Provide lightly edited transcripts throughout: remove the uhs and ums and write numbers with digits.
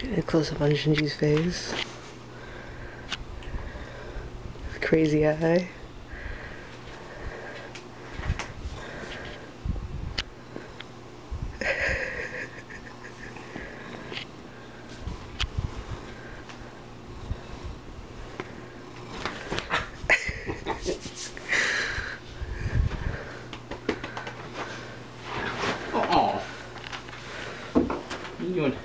A close-up on Shin-Ji's face. Crazy eye. Oh, what are you doing?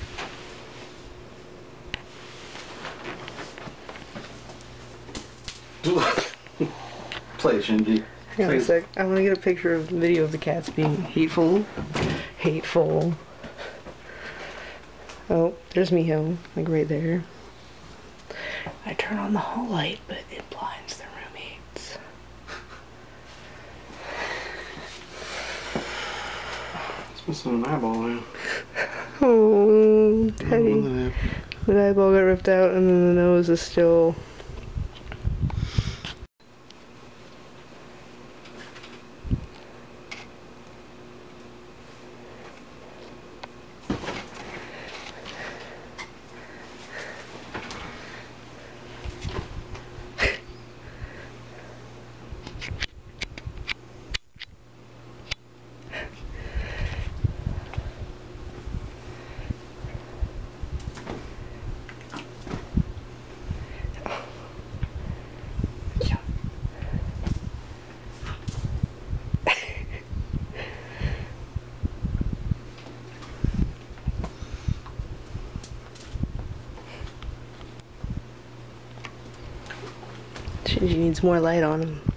Play, Shin-Ji. Hang on a sec. I want to get a picture of the video of the cats being hateful. Hateful. Oh, there's Miho, like right there. I turn on the hall light, but it blinds the roommates. It's missing an eyeball now. Oh, Teddy. The eyeball got ripped out, and then the nose is still. Shin-Ji needs more light on him.